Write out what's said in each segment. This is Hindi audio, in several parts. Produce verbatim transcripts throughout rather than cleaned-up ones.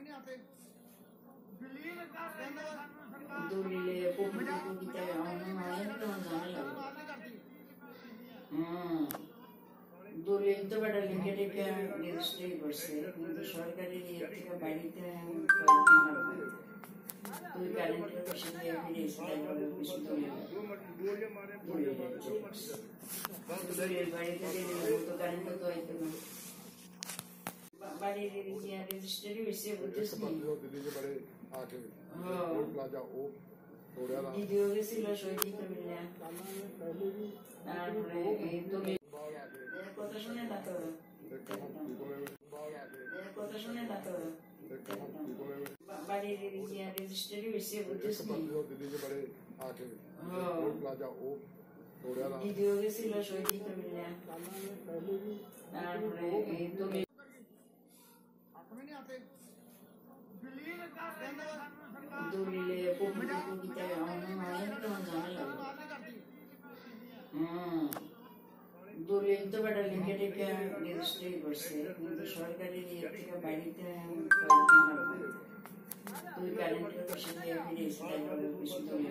Dole pubblico italiano দুর্নীতি বাড়ার লিমিটেড নিশ্চয়ই করছে কিন্তু সরকারি নিয়োগ থেকে বাড়িতে কয়েকদিন লাগবে তুই ক্যালেন্ডার বসে দিয়ে ফিরে এসে কিছু দলীয় দলীয় বাড়িতে তো ক্যালেন্ডার তো আইতে না বাড়ির রেজিস্ট্রি হয়েছে বুঝছিস ভিডিও গেছিল সৈনিক মিলে তারপরে এই তুমি কথা শুনে না তো কথা শুনে না তো বাড়ির রেজিস্ট্রি হয়েছে বুঝছিস ভিডিও গেছিল সৈনিক মিলে তারপরে এই তুমি দলিলে পব্লিকো italiano দুর্নীতি বাড়ার লিমিটেড নিশ্চয়ই করছে কিন্তু সরকারি নিয়োগ থেকে বাড়িতে কয়েকদিন লাগবে তুই ক্যালেন্ডার বসে দিয়ে ফিরে এসে কিছু দলীয়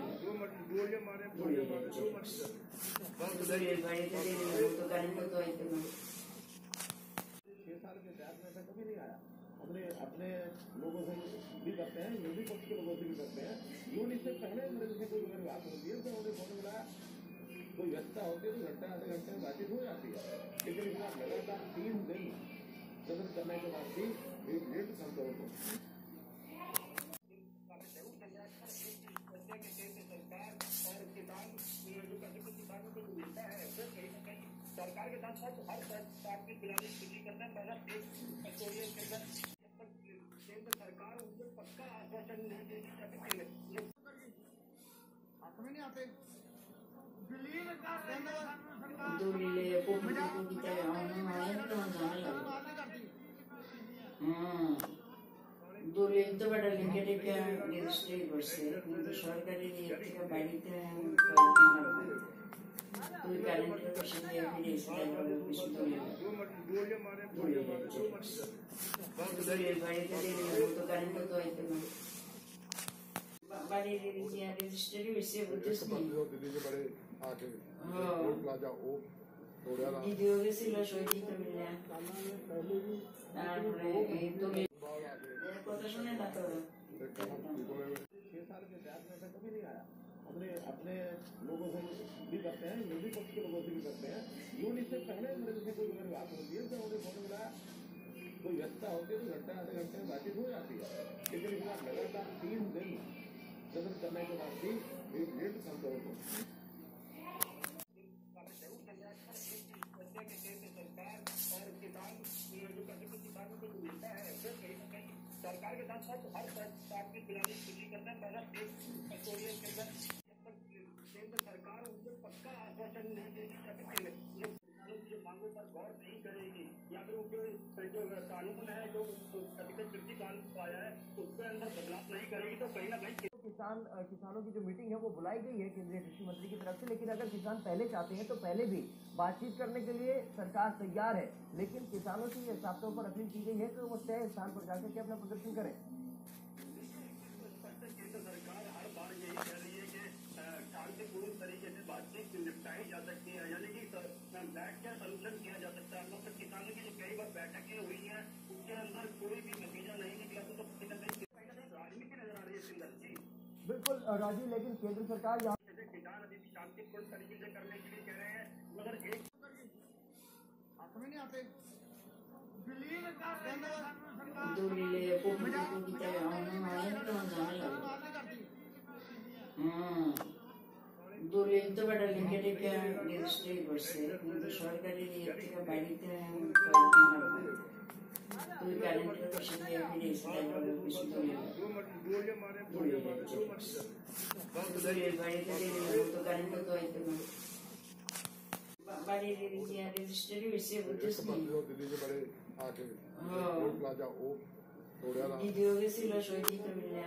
দলীয় বাড়িতে তো ক্যালেন্ডার তো আইতে না अपने अपने लोगों से भी करते हैं ये भी पक्ष के लोगों से भी करते हैं यूं इससे पहले मेरे से कोई अगर बात होती है तो उन्हें फोन मिला कोई व्यवस्था होती है तो घंटा आधे घंटे में बातचीत हो जाती है लेकिन इस बार लगातार तीन दिन सदन करने के बाद भी एक डेढ़ संतों को सरकार के साथ साथ हर सरकार की पिलाने की करना पहला पेट्रोलियम के अंदर केंद्र सरकार उनको पक्का आश्वासन नहीं दे सकती dole pubblico italiano দুর্নীতি বাড়ার লিমিটেড নিশ্চয়ই করছে কিন্তু সরকারি নিয়োগ থেকে বাড়িতে কয়েকদিন লাগবে তুই ক্যালেন্ডার বসে দিয়ে ফিরে এসে কিছু দলীয় দলীয় বাড়িতে তো ক্যালেন্ডার তো আইতে না বাড়ির রেজিস্ট্রি হয়েছে বুঝছিস ভিডিও গেছিল সৈনিক মিলে তারপরে এই তুমি কথা শুনে না তো छह साल के इतिहास में ऐसा कभी नहीं आया अपने अपने लोगों से भी करते हैं ये भी पक्ष के लोगों से भी करते हैं यूं इससे पहले मेरे से कोई अगर बात होती है तो उन्हें फोन मिला कोई व्यवस्था होती है तो घंटा आधे घंटे में बातचीत हो जाती है लेकिन इस बार लगातार तीन दिन सदन करने के बाद भी एक डेढ़ संतों को सरकार के साथ साथ हर सरकार की पिलाने की करना पहला पेट्रोलियम के अंदर केंद्र सरकार उनको पक्का आश्वासन नहीं दे सकती किसानों की मांगों पर गौर नहीं करेगी या फिर उनके जो कानून है जो कृषि कानून आया है उसके अंदर बदलाव नहीं करेगी तो कहीं ना कहीं किसान किसानों की जो मीटिंग है वो बुलाई गई है केंद्रीय कृषि मंत्री की तरफ से लेकिन अगर किसान पहले चाहते हैं तो पहले भी बातचीत करने के लिए सरकार तैयार है लेकिन किसानों की साफ तौर पर अपील की गई है कि वो तय स्थान पर जाकर के अपना प्रदर्शन करें केंद्र सरकार हर बार यही कह रही है कि शांतिपूर्ण तरीके से बातचीत निपटाई जा सकती है यानी कि बैठ कर सलूशन किया जा सकता है मतलब किसानों की जो कई बार बैठकें हुई हैं उसके अंदर कोई भी नतीजा नहीं निकला तो राजनीति नजर आ रही है सिंधर जी बिल्कुल राजीव लेकिन केंद्र सरकार यहाँ किसान अभी भी शांतिपूर्ण तरीके से करने के लिए कह रहे हैं मगर एक dole pubblico italiano দুর্নীতি বাড়ার লিমিটেড নিশ্চয়ই করছে কিন্তু সরকারি নিয়োগ থেকে বাড়িতে কয়েকদিন লাগবে তুই ক্যালেন্ডার বসে দিয়ে ফিরে এসে কিছু দলীয় দলীয় বাড়িতে তো ক্যালেন্ডার তো আইতে না বাড়ির রেজিস্ট্রি হয়েছে বুঝছিস ভিডিও গেছিল সৈনিক মিলে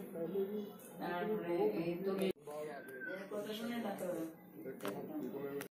তারপরে এই তুমি কথা শুনে না তো